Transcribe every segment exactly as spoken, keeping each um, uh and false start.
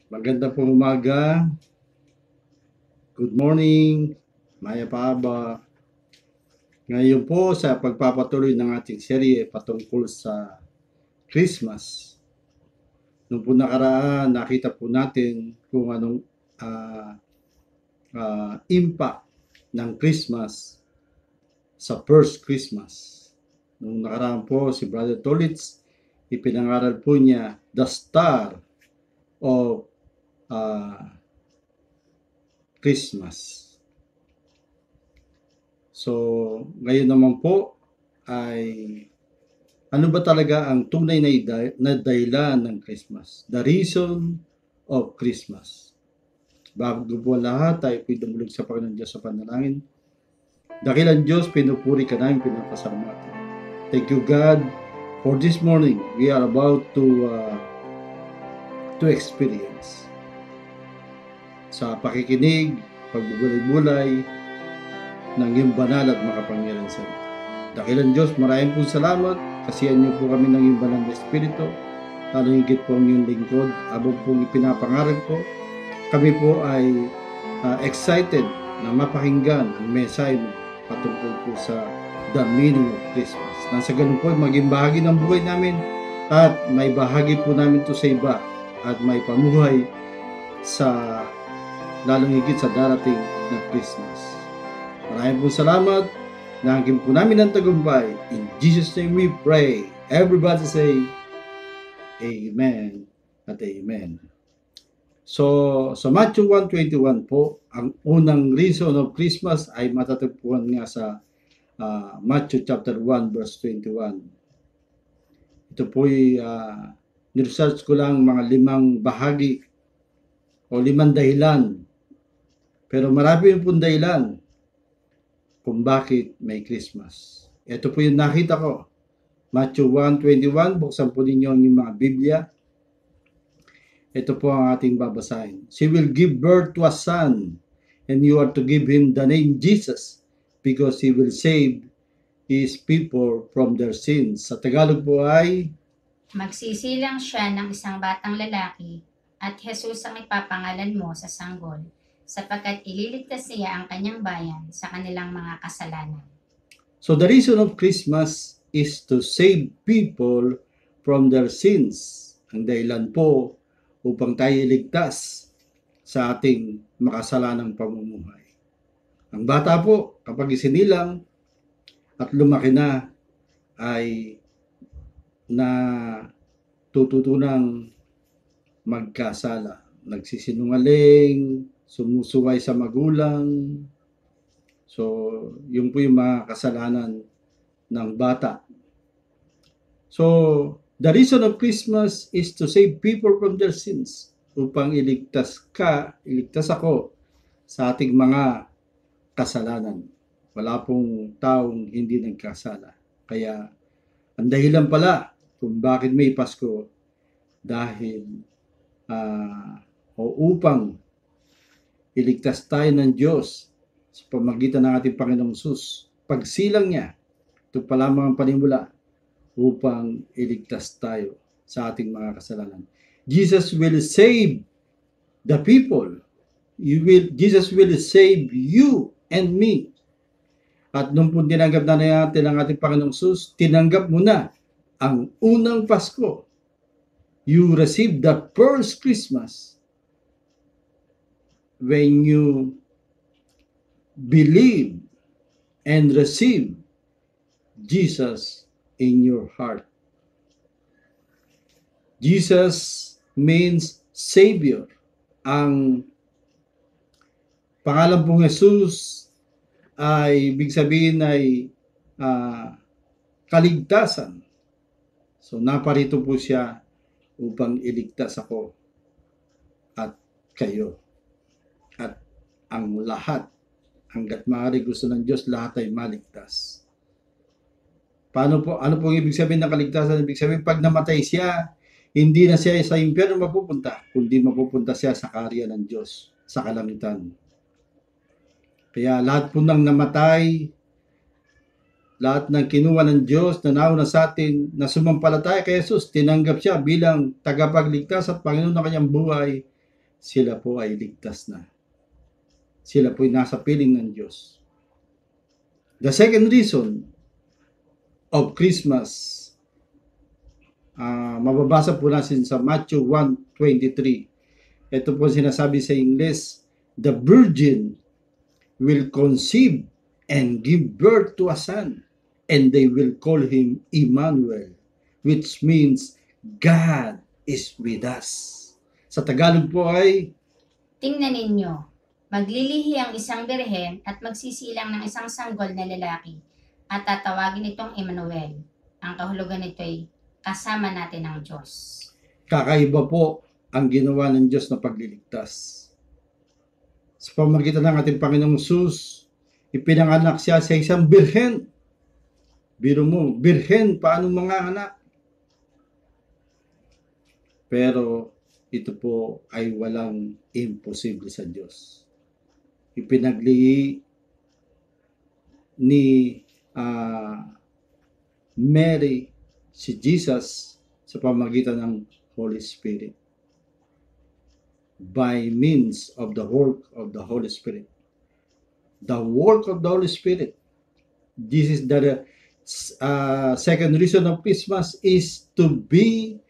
Maganda pong umaga. Good morning, Maya Paaba. Ngayon po sa pagpapatuloy ng ating serye patungkol sa Christmas. Noong po nakaraan, nakita po natin kung anong uh, uh, impact ng Christmas sa first Christmas. Noong nakaraan po, si Brother Tolitz, ipinangaral po niya the star of uh, Christmas. So, ngayon naman po ay ano ba talaga ang tunay na, na dahilan ng Christmas? The reason of Christmas. Bago po lahat, tayo po dumulog sa Panginoon Diyos sa panalangin. Dakilang Diyos, pinupuri ka namin, pinapasalamatan. Thank you God for this morning. We are about to uh, to experience sa pakikinig, pagbubulay-bulay ng iyong banal at makapangyarihan sa iyo. Dakilang Diyos, maraming po salamat. Kasihan niyo po kami ng iyong banal na Espiritu. Lalo higit po ang iyong lingkod. Abog pong ipinapangarap ko. Kami po ay uh, excited na mapakinggan ang mensahe mo patungkol po sa the meaning of Christmas. Nasa ganun po, maging bahagi ng buhay namin at may bahagi po namin to sa iba at may pamuhay sa lalong higit sa darating na Christmas. Maraming po salamat. Nangkin po namin ang tagumpay. In Jesus' name we pray. Everybody say, Amen at Amen. So, sa Matthew one twenty-one po, ang unang reason of Christmas ay matatagpuan nga sa uh, Matthew chapter one verse twenty-one. Ito po ay uh, niresearch ko lang mga limang bahagi o limang dahilan. Pero marami yung pong dahilan kung bakit may Christmas. Ito po yung nakita ko. Matthew one twenty-one, buksan po ninyo yung mga Biblia. Ito po ang ating babasahin. She will give birth to a son, and you are to give him the name Jesus, because he will save his people from their sins. Sa Tagalog po ay, magsisilang siya ng isang batang lalaki, at Jesus ang ipapangalan mo sa sanggol, sapagkat ililigtas niya ang kanyang bayan sa kanilang mga kasalanan. So the reason of Christmas is to save people from their sins. Ang dahilan po upang tayo iligtas sa ating makasalanang pamumuhay. Ang bata po, kapag isinilang at lumaki na, ay na tututunang magkasala. Nagsisinungaling, sumusuway sa magulang. So, yun po yung mga kasalanan ng bata. So, the reason of Christmas is to save people from their sins. Upang iligtas ka, iligtas ako sa ating mga kasalanan. Wala pong taong hindi nagkasala. Kaya, ang dahilan pala kung bakit may Pasko, dahil uh, o upang iligtas tayo ng Diyos sa pamagitan ng ating Panginoong Hesus. Pagsilang niya, ito pa lamang ang panimula upang iligtas tayo sa ating mga kasalanan. Jesus will save the people. You will, Jesus will save you and me. At nung po tinanggap na natin ang ating Panginoong Hesus, tinanggap mo na ang unang Pasko. You receive the first Christmas when you believe and receive Jesus in your heart. Jesus means Savior. Ang pangalan pong Jesus ay ibig sabihin ay uh, kaligtasan. So naparito po siya upang iligtas ako at kayo. At ang lahat, hanggat maaari gusto ng Diyos, lahat ay maligtas. Paano po, ano po ibig sabihin ng kaligtasan? Ibig sabihin, pag namatay siya, hindi na siya sa impyerno mapupunta, kundi mapupunta siya sa karya ng Diyos, sa kalangitan. Kaya lahat po ng namatay, lahat ng kinuha ng Diyos na nauna sa atin, na sumampalataya kay Jesus, tinanggap siya bilang tagapagligtas at Panginoon ng kanyang buhay, sila po ay ligtas na. Sila po ay nasa piling ng Diyos. The second reason of Christmas, uh, mababasa po natin sa Matthew one twenty-three. Ito po sinasabi sa English, the virgin will conceive and give birth to a son, and they will call him Emmanuel, which means God is with us. Sa Tagalog po ay, tingnan ninyo, maglilihi ang isang birhen at magsisilang ng isang sanggol na lalaki at tatawagin itong Emmanuel. Ang kahulugan nito ay kasama natin ang Diyos. Kakaiba po ang ginawa ng Diyos na pagliligtas. Sa pamamagitan ng ating Panginoong Hesus, ipinanganak siya sa isang birhen. Biro mo, birhen, paano mga anak? Pero ito po ay walang imposible sa Diyos. Ipinaglihi ni uh, Mary si Jesus sa pamamagitan ng Holy Spirit, by means of the work of the Holy Spirit. The work of the Holy Spirit. This is the uh, second reason of Christmas, is to be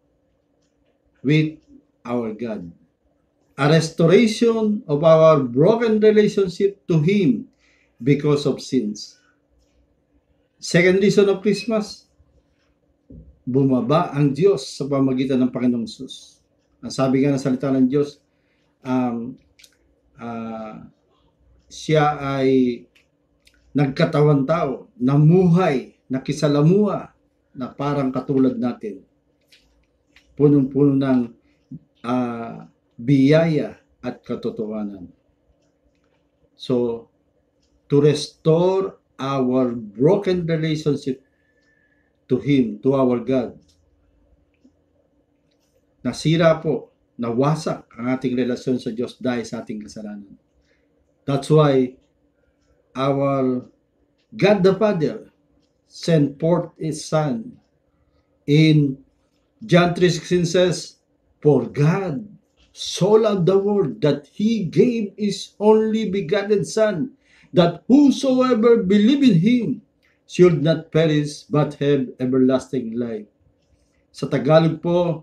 with our God. A restoration of our broken relationship to Him because of sins. Second reason of Christmas, bumaba ang Diyos sa pamamagitan ng Panginoong Hesus. Ang sabi nga ng salita ng Diyos, um, uh, siya ay nagkatawan tao, namuhay, nakisalamuha, na parang katulad natin. Punong-puno ng uh, biyaya at katotohanan. So, to restore our broken relationship to Him, to our God, nasira po, nawasak ang ating relasyon sa Diyos dahil sa ating kasalanan. That's why our God the Father sent forth His Son. In John three sixteen says, for God so loved the world that He gave His only begotten Son, that whosoever believe in Him should not perish but have everlasting life. Sa Tagalog po,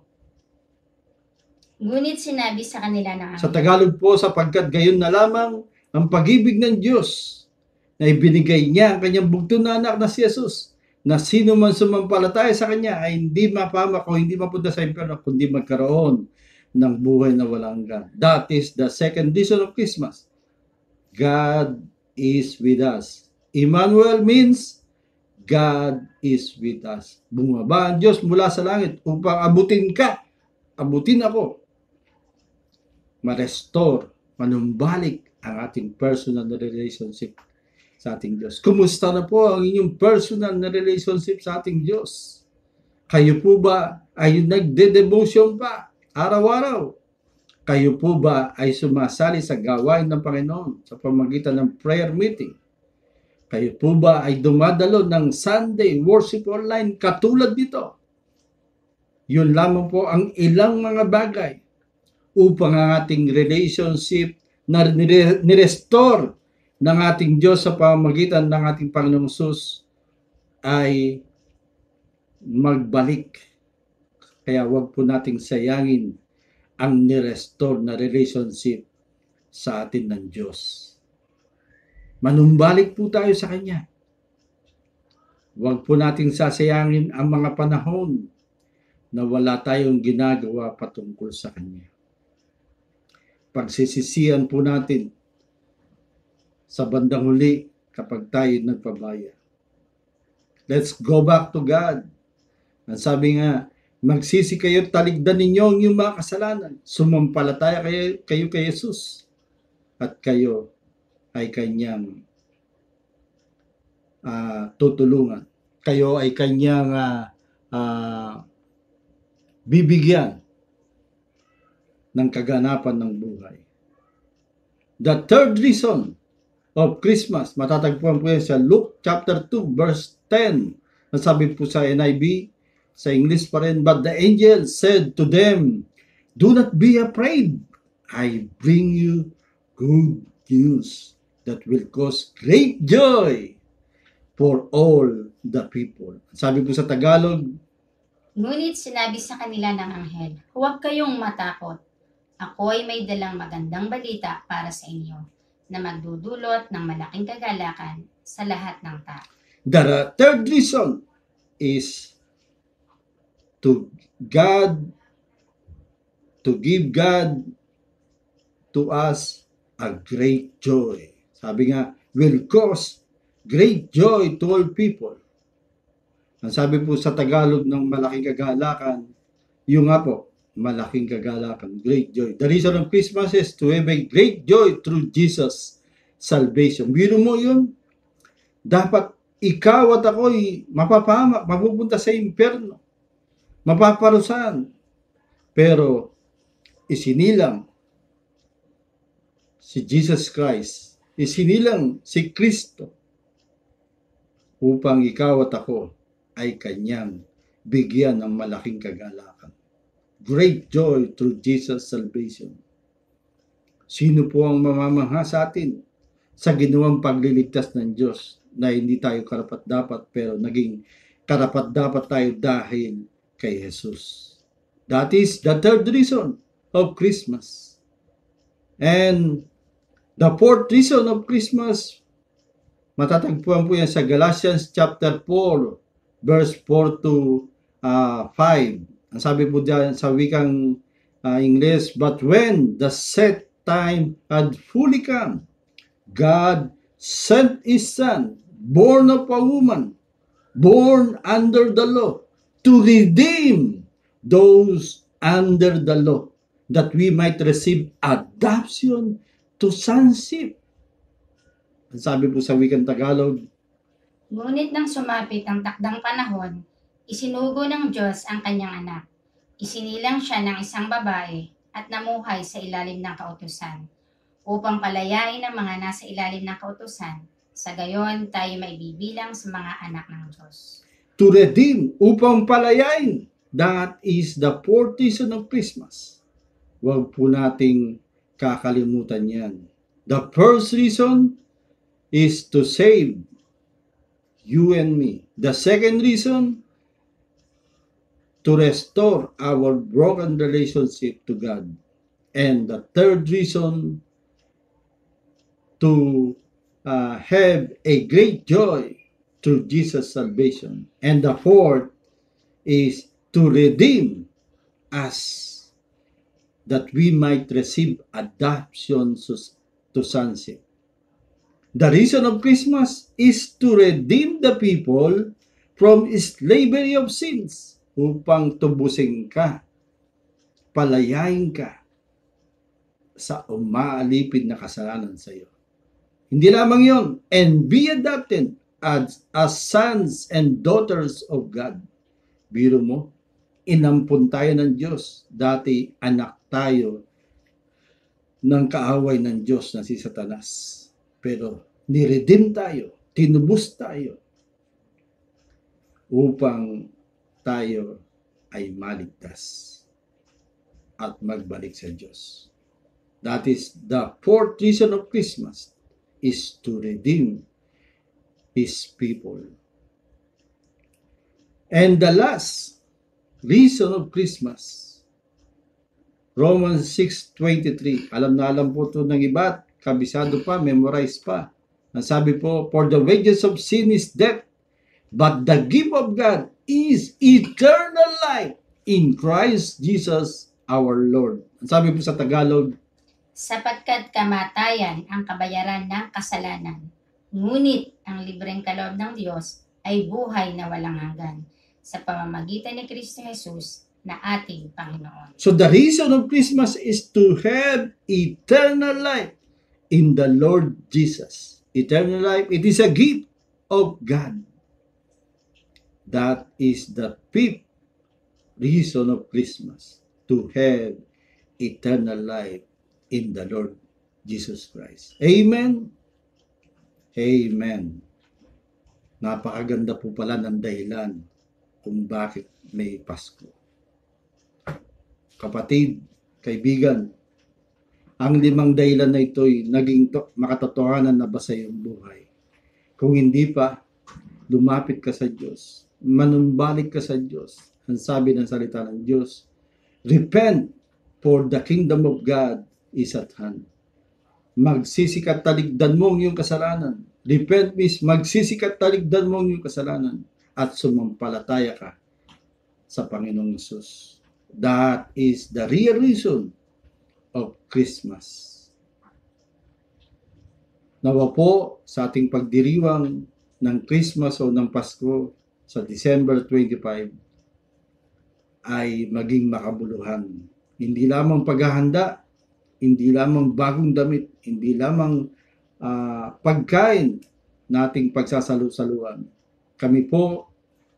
ngunit sinabi sa kanila ng Sa Tagalog po, sapagkat gayon na lamang ang pag-ibig ng Diyos na ibinigay niya ang kanyang bugtong na anak na si Jesus, na sino man sumampalataya sa kanya ay hindi mapamak o hindi mapunta sa impyerno, kundi magkaroon ng buhay na walang hanggan. That is the second reason of Christmas. God is with us. Emmanuel means God is with us. Bumaba ang Diyos mula sa langit upang abutin ka, abutin ako, ma-restore, manumbalik ang ating personal na relationship sa ating Diyos. Kumusta na po ang inyong personal na relationship sa ating Diyos? Kayo po ba ay nagde-devotion pa araw-araw? Kayo po ba ay sumasali sa gawain ng Panginoon sa pamamagitan ng prayer meeting? Kayo po ba ay dumadalo ng Sunday worship online katulad dito? Yun lamang po ang ilang mga bagay upang ang ating relationship na nirestore ng ating Diyos sa pamamagitan ng ating Panginoong Hesus ay magbalik. Kaya wag po nating sayangin ang nirestore na relationship sa atin ng Diyos. Manumbalik po tayo sa Kanya. Wag po nating sasayangin ang mga panahon na wala tayong ginagawa patungkol sa Kanya. Pagsisisihan po natin sa bandang huli kapag tayo nagpabaya. Let's go back to God. Ang sabi nga, magsisi kayo, taligdan ninyo ang iyong mga kasalanan. Sumampalataya kayo, kayo kay Jesus. At kayo ay Kanyang uh, tutulungan. Kayo ay Kanyang uh, uh, bibigyan ng kaganapan ng buhay. The third reason of Christmas, matatagpuan po yan sa Luke chapter two verse ten. Nasabi po sa N I V, sa English pa rin, but the angel said to them, do not be afraid. I bring you good news that will cause great joy for all the people. Sabi po sa Tagalog, Ngunit sinabi sa kanila ng anghel, huwag kayong matakot. Ako ay may dalang magandang balita para sa inyo na magdudulot ng malaking kagalakan sa lahat ng tao. the third reason is to God, to give God to us a great joy. Sabi nga, will cause great joy to all people. Ang sabi po sa Tagalog ng malaking kagalakan, yung nga po, malaking kagalakan, great joy. The reason of Christmas is to have a great joy through Jesus' salvation. Biro mo yun, dapat ikaw at ako'y mapapahamak, mapupunta sa impyerno, mapaparusahan. Pero isinilang si Jesus Christ, isinilang si Kristo upang ikaw at ako ay kanyang bigyan ng malaking kagalakan. Great joy through Jesus' salvation. Sino po ang mamamangha sa atin sa ginawang pagliligtas ng Diyos na hindi tayo karapat-dapat pero naging karapat-dapat tayo dahil kay Jesus? That is the third reason of Christmas. And the fourth reason of Christmas, matatagpuan po yan sa Galatians chapter four, verse four to five. Ang sabi po diyan sa wikang uh, English, but when the set time had fully come, God sent His Son, born of a woman, born under the law, to redeem those under the law, that we might receive adoption to sonship. Ang sabi po sa wikang Tagalog, Ngunit nang sumapit ang takdang panahon, isinugo ng Diyos ang kanyang anak. Isinilang siya ng isang babae at namuhay sa ilalim ng kautusan, upang palayain ang mga nasa ilalim ng kautusan. Sa gayon, tayo maibibilang sa mga anak ng Diyos. to redeem, upang palayain. That is the fourth reason of Christmas. Huwag po nating kakalimutan yan. The first reason is to save you and me. The second reason, to restore our broken relationship to God. And the third reason, to uh, have a great joy through Jesus' salvation. And the fourth is to redeem us, that we might receive adoption to sonship. The reason of Christmas is to redeem the people from slavery of sins, upang tubusin ka, palayain ka sa umaalipid na kasalanan sa iyo. Hindi lamang yon, and be adopted as, as sons and daughters of God. Biro mo, inampun tayo ng Diyos. Dati anak tayo ng kaaway ng Diyos na si Satanas. Pero niredeem tayo, tinubos tayo upang tayo ay maligtas at magbalik sa Diyos. That is the fourth reason of Christmas, is to redeem His people. And the last reason of Christmas, Romans six twenty-three. Alam na alam po ito ng iba, kabisado pa, memorize pa. Ang sabi po, for the wages of sin is death, but the gift of God is eternal life in Christ Jesus our Lord. Ang sabi po sa Tagalog, sapagkat kamatayan ang kabayaran ng kasalanan, ngunit ang libreng kaloob ng Diyos ay buhay na walang hanggan sa pamamagitan ni Kristo Jesus na ating Panginoon. So the reason of Christmas is to have eternal life in the Lord Jesus. Eternal life, it is a gift of God. That is the fifth reason of Christmas, to have eternal life in the Lord Jesus Christ. Amen? Amen. Napakaganda po pala ng dahilan kung bakit may Pasko. Kapatid, kaibigan, Ang limang dahilan na ito'y naging to- makatotohanan na ba sa iyong buhay? Kung hindi pa, lumapit ka sa Diyos. Manumbalik ka sa Diyos. Ang sabi ng salita ng Diyos, repent, for the kingdom of God is at hand. Magsisikat taligdan mo ang iyong kasalanan. Repent means magsisikat taligdan mo ang iyong kasalanan at sumampalataya ka sa Panginoong Hesus. That is the real reason of Christmas. Nawa po sa ating pagdiriwang ng Christmas o ng Pasko sa December twenty-five ay maging makabuluhan. Hindi lamang paghahanda, hindi lamang bagong damit, hindi lamang uh, pagkain nating pagsasalu-saluan. Kami po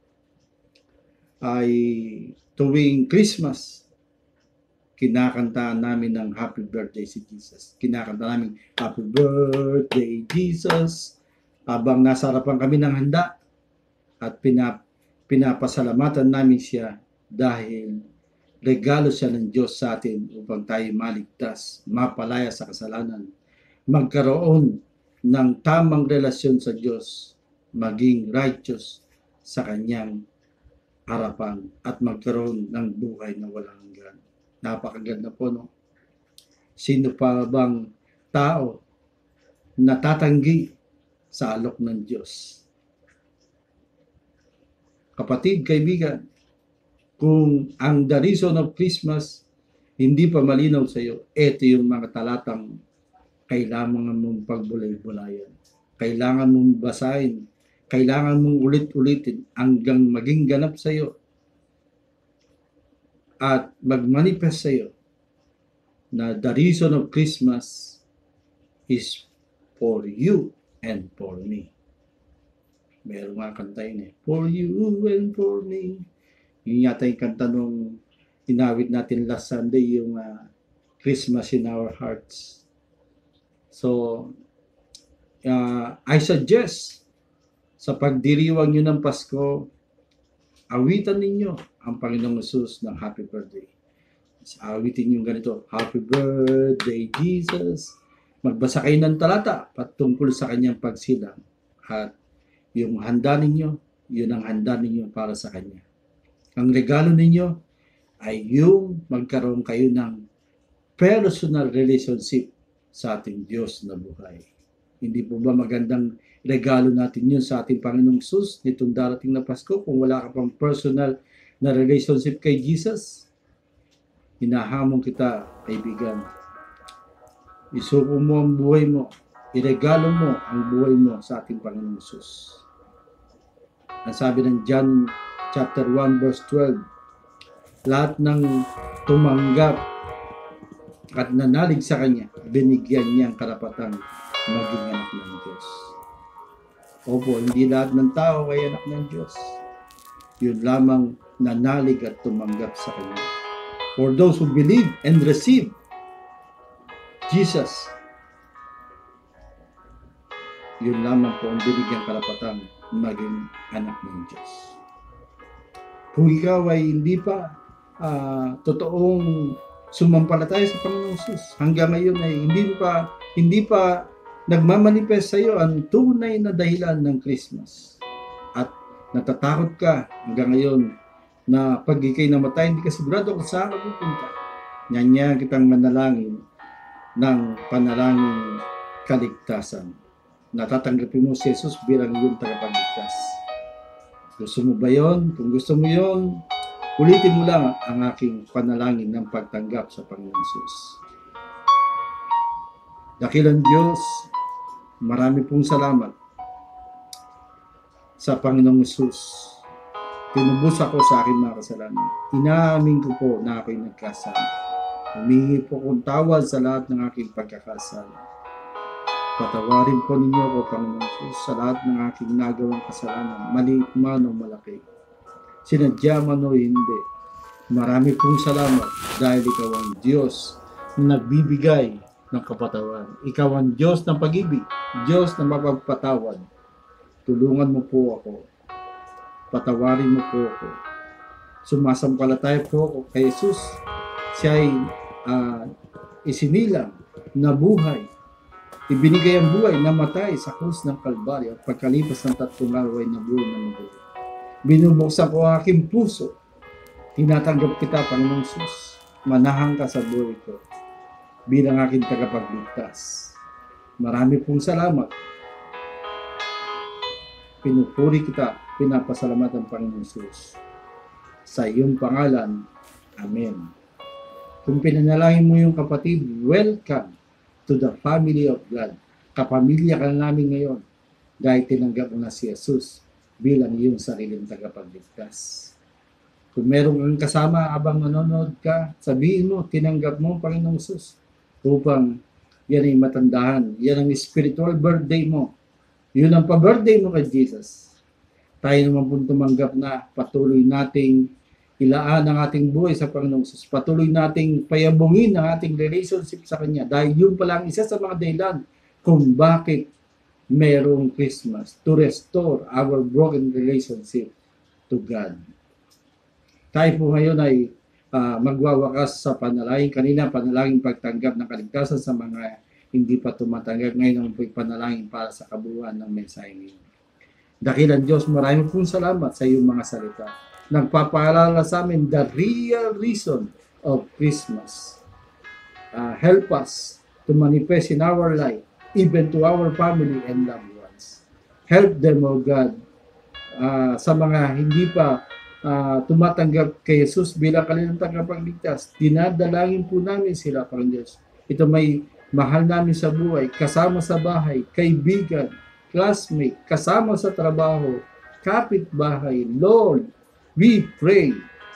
ay tuwing Christmas, kinakantaan namin ng Happy Birthday si Jesus. Kinakanta namin, Happy Birthday Jesus, habang nasa harapan kami ng handa at pinap pinapasalamatan namin siya dahil regalo siya ng Diyos sa atin upang tayo maligtas, mapalaya sa kasalanan, magkaroon ng tamang relasyon sa Diyos, maging righteous sa Kanyang harapan at magkaroon ng buhay na walang hanggan. Napakaganda po, no? Sino pa bang tao natatanggi sa alok ng Diyos? Kapatid, kaibigan, kung ang the reason of Christmas hindi pa malinaw sa iyo, ito yung mga talatang kailangan mong pagbulay-bulayan. Kailangan mong basahin. Kailangan mong ulit-ulitin hanggang maging ganap sa iyo at mag-manifest sa iyo na the reason of Christmas is for you and for me. Meron nga kanta yun eh. For you and for me. Yun yata yung kanta nung inawit natin last Sunday, yung uh, Christmas in our hearts. So, uh, I suggest sa pagdiriwang nyo ng Pasko, awitan ninyo ang Panginoong Hesus ng Happy Birthday. Awitin nyo ganito, Happy Birthday Jesus. Magbasa kayo ng talata patungkol sa kanyang pagsilang. At yung handa ninyo, yun ang handa ninyo para sa kanya. Ang regalo ninyo ay yung magkaroon kayo ng personal relationship sa ating Diyos na buhay. Hindi po ba magandang regalo natin yun sa ating Panginoong Hesus nitong darating na Pasko kung wala ka pang personal na relationship kay Jesus? Hinahamon kita, kaibigan. Isuko mo ang buhay mo. Iregalo mo ang buhay mo sa ating Panginoong Hesus. Ang sabi ng John chapter one verse twelve, lahat ng tumanggap at nanalig sa Kanya, binigyan niya ang karapatang maging anak ng Diyos. Opo, hindi lahat ng tao ay anak ng Diyos. Yun lamang nanalig at tumanggap sa Kanya. For those who believe and receive Jesus, yun lamang po ang binigyan karapatang maging anak ng Diyos. Kung ikaw ay hindi pa uh, totoong sumampalataya sa Panginoong Hesus, hanggang ngayon ay hindi pa hindi pa nagmamanifest sa iyo ang tunay na dahilan ng Christmas. At natatakot ka hanggang ngayon na pag ikay namatay, hindi ka sigurado kung saan ka pupunta. Nyanyan kitang manalangin ng panalangin kaligtasan. Natatanggapin mo si Jesus bilang iyong tagapagligtas. Gusto mo ba yon? Kung gusto mo yon, ulitin mo lang ang aking panalangin ng pagtanggap sa Panginoong Hesus. Dakilang Diyos, marami pong salamat sa Panginoong Hesus. Tinubos ako sa aking mga kasalanan. Inaamin ko po na ako'y nagkasala. Humingi po kong tawad sa lahat ng aking pagkakasala. Patawarin po ninyo ako, Panginoong Hesus, sa lahat ng aking nagawang kasalanan, maliit man o malaki. Sinadya man o hindi. Marami pong salamat dahil ikaw ang Diyos na nagbibigay ng kapatawaran. Ikaw ang Diyos ng pag-ibig, Diyos na mapagpatawad. Tulungan mo po ako. Patawarin mo po ako. Sumasampalataya po ako kay Jesus. Siya ay uh, isinilang, nabuhay, ibinigay ang buhay, namatay sa krus ng Kalbaryo at pagkalipas ng tatlong araw ay nabuhay na nabuhay. Binubuksan ko ang aking puso, tinatanggap kita, Panginoong Sus, manahang ka sa buhay ko bilang aking tagapagligtas. Marami pong salamat. Pinupuri kita, pinapasalamatan, Panginoong Sus. Sa iyong pangalan, Amen. Kung pinanalangin mo yung kapatid, welcome to the family of God. Kapamilya ka namin ngayon dahil tinanggap mo na si Jesus bilang iyong sariling tagapagligtas. Kung meron kang kasama habang nanonood ka, sabihin mo, tinanggap mo, Panginoong Jesus, upang yan ay matandahan. Yan ang spiritual birthday mo. Yun ang pa-birthday mo kay Jesus. Tayo naman po tumanggap na patuloy nating ilaan ang ating buhay sa Panginoong Jesus. Patuloy nating payabungin ang ating relationship sa Kanya. Dahil yun pala ang isa sa mga dahilan kung bakit merong Christmas, to restore our broken relationship to God. Tayo po ngayon ay uh, magwawakas sa panalangin. Kanina, panalangin pagtanggap ng kaligtasan sa mga hindi pa tumatanggap. Ngayon naman po panalangin para sa kabuuan ng mensahe ngayon. Dakilang Diyos, maraming pong salamat sa iyong mga salita. Nagpapaalala sa amin the real reason of Christmas. Uh, help us to manifest in our life, even to our family and loved ones. Help them, O God, uh, sa mga hindi pa uh, tumatanggap kay Jesus bilang kanilang tagapagligtas. Dinadalangin po namin sila, Panginoon Diyos. Ito may mahal namin sa buhay, kasama sa bahay, kaibigan, classmate, kasama sa trabaho, kapitbahay. Lord, we pray,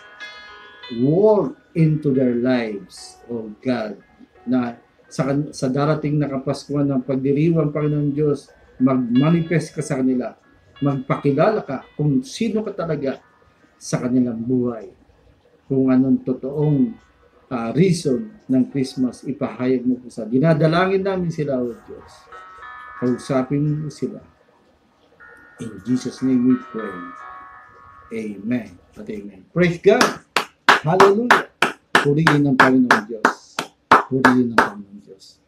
work into their lives, O God, na sa, sa darating na Kapaskuhan ng pagdiriwang, Panginoon Diyos, mag-manifest ka sa kanila, magpakilala ka kung sino ka talaga sa kanilang buhay, kung anong totoong uh, reason ng Christmas, ipahayag mo po sa dinadalangin namin sila, O Diyos. Kausapin mo sila. In Jesus' name we pray. Amen at amen. Praise God! Hallelujah! Purihin ng Panginoon Diyos. Purihin ng Panginoon Diyos.